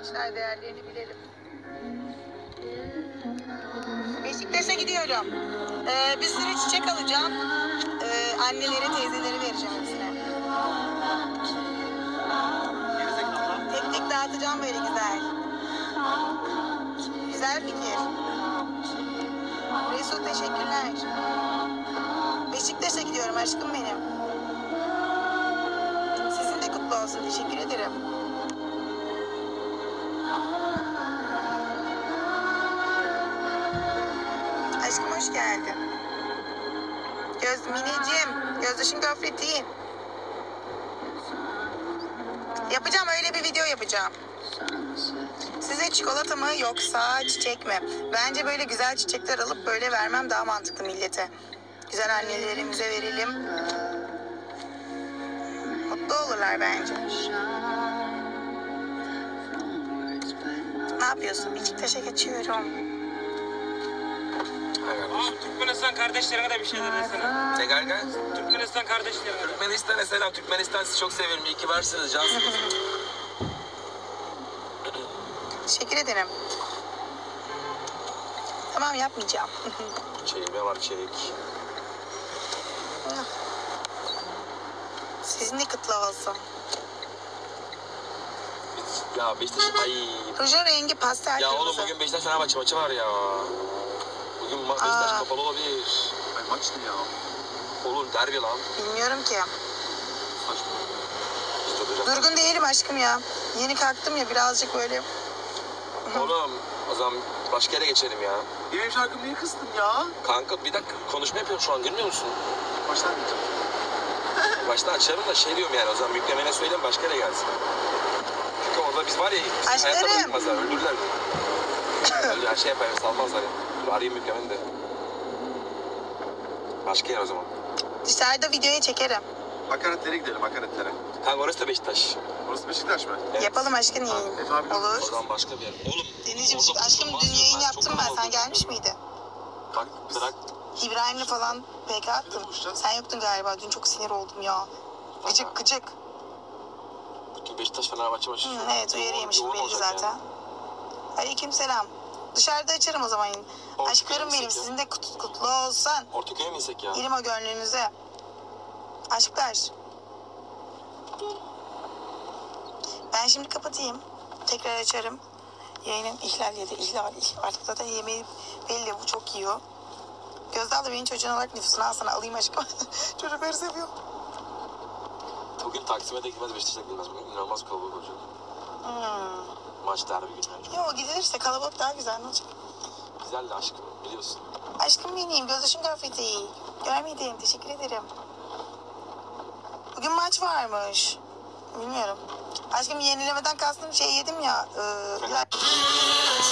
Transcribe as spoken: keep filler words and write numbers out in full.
gençler, değerlerini bilelim. Beşiktaş'a gidiyorum. Ee, bir sürü çiçek alacağım. Ee, annelere, teyzelere vereceğim hepsine. Tek tek dağıtacağım böyle güzel. Güzel fikir. Resul teşekkürler. Beşiktaş'a gidiyorum aşkım benim. Sizin de kutlu olsun. Teşekkür ederim. Aşkım hoş geldin. Göz Mineciğim, gözdaşın gofreti. Yapacağım, öyle bir video yapacağım. Size çikolata mı yoksa çiçek mi? Bence böyle güzel çiçekler alıp böyle vermem daha mantıklı millete. Güzel annelerimize verelim. Mutlu olurlar bence. Ne yapıyorsun? Beşiktaş'a geçiyorum. Abi Türkmenistan kardeşlerine de bir şeyler desene. Ne garga? Türkmenistan kardeşlerine. Türkmenistan'a selam. Türkmenistan sizi çok seviyorum. İyi ki varsınız. Cansınız. Teşekkür ederim. Tamam, yapmayacağım. Çelikme var çelik. Sizin de kutlu olsun. Ya Beşiktaş ay. Rujun rengi pastel Ya kırmızı. oğlum bugün Beşiktaş Fenerbahçe maçı var ya. Bugün ma- Beşiktaş Aa. kapalı olabilir. Ay maç ne ya? Olur derbi lan. Bilmiyorum ki. Saçma. Biz de duracağız. Durgun değilim aşkım ya. Yeni kalktım ya, birazcık böyle. Oğlum o zaman başka yere geçelim ya. Benim şarkımı niye kıstın ya? Kanka bir dakika konuşma yapıyorum şu an, dinliyor musun? Baştan diyeceğim. Başta açarım da şey diyorum yani, o zaman yüklemene söyleyeyim başka yere gelsin. Çünkü orada biz var ya, biz Aşklarım. hayatta bırakmazlar, öldürürler bizi. Öyle her şey yaparız, salmazlar ya. Dur arayayım yüklemeni de. Başka yer o zaman. Dışarıda videoyu çekerim. Hakaretlere gidelim, hakaretlere. Kanka orası da Beşiktaş. Orası Beşiktaş mı? Evet. Yapalım aşkım yayın. Efe abi, O Olur. zaman başka bir yer. Oğlum. Denizciğim, orada aşkım bulunmaz dün diyorum yayın ben, yaptım çok ben. Sen kalabalık. gelmiş miydin? Bak bırak. İbrahim'le falan P K attım. buluşacağız. Sen yoktun galiba. Dün çok sinir oldum ya. Gıcık gıcık. Bütün Beşiktaş Fenerbahçe maçı. Hı, evet, uyarıymışım Yoğun belli olacak zaten. yani. Aleykümselam. Dışarıda açarım o zaman. Ortaköy'e Aşklarım mi benim, gitsek ya? sizin de kut- kutlu olsun. Ortaköy'e mi insek ya? İlim o gönlünüze. Aşklar. Ben şimdi kapatayım. Tekrar açarım. Yayının ihlal yedi. İhlal, ihlal. Artık zaten yemeği belli. Bu çok yiyor. Gözde abla benim çocuğun olarak nüfusunu al sana, alayım aşkım. Çocukları seviyor. Bugün Taksim'e de gitmez, Beşiktaş'a da gitmez. Bugün inanılmaz kalabalık olacak. Hmm. Maç derbi günü. Yo, gidilirse kalabalık daha güzel, ne olacak? Güzel de aşkım, biliyorsun. Aşkım benim, gözdaşım gofreti. Görmedim, teşekkür ederim. Bugün maç varmış. Bilmiyorum. Aşkım, yenilemeden kastım şey yedim ya. E,